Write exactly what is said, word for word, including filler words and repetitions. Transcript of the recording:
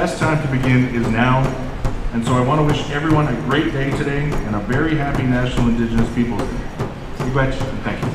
best time to begin is now, and so I want to wish everyone a great day today and a very happy National Indigenous Peoples Day. Miigwech, and thank you.